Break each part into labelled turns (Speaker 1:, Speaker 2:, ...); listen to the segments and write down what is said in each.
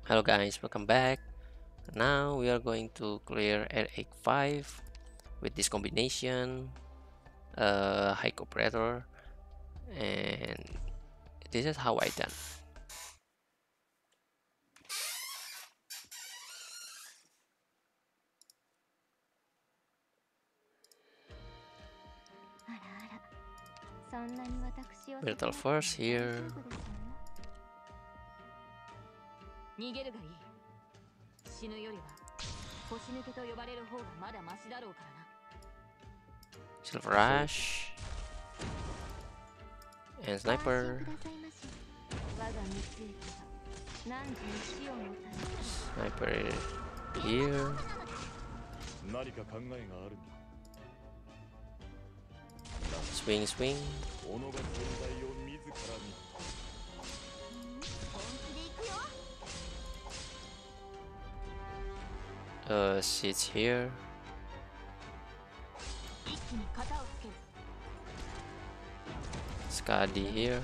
Speaker 1: Hello guys, welcome back. Now we are going to clear R8-5 with this combination, hike operator, and this is how I done. Virtual first here. Silver Rush and Sniper. Sniper here. Swing. Sits here. Skadi here.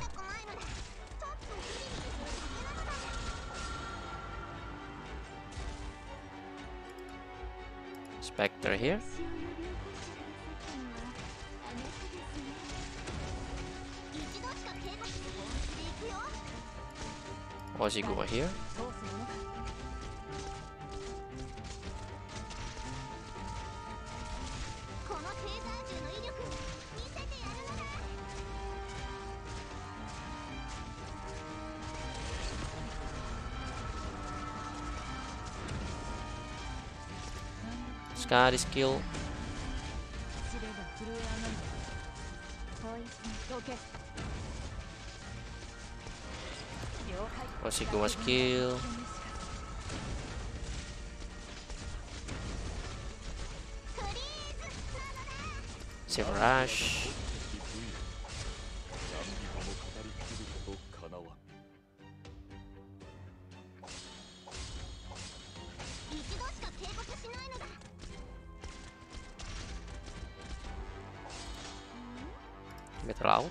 Speaker 1: Spectre here. Oziguma here. Skadi skill. Oziguma skill. Silver Rush. Metal out.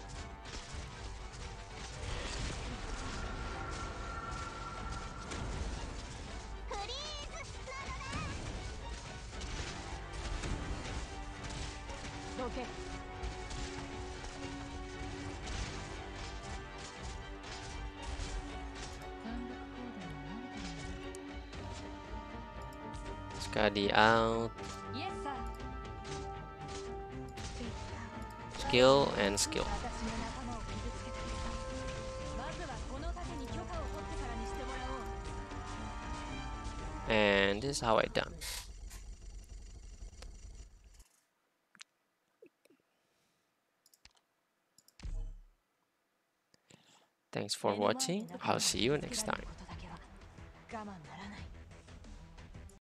Speaker 1: Skadi out. Skill and skill. And this is how I done. Thanks for watching. I'll see you next time.